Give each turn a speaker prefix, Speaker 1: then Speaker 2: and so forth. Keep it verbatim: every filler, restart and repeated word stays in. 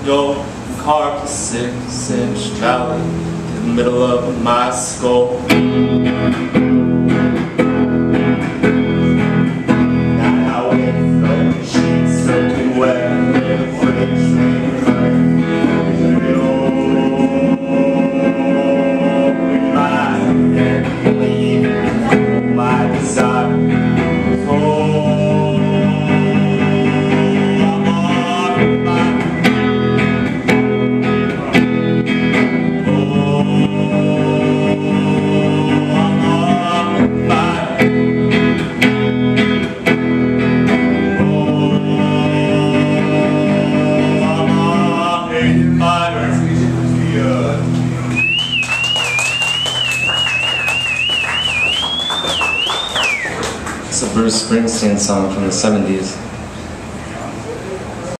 Speaker 1: Yo, carved a six inch valley in the middle of my skull. Now I wait for the sheets soaking wet in the fridge running. Yo, my head leave my desire.
Speaker 2: It's a Bruce Springsteen song from the seventies.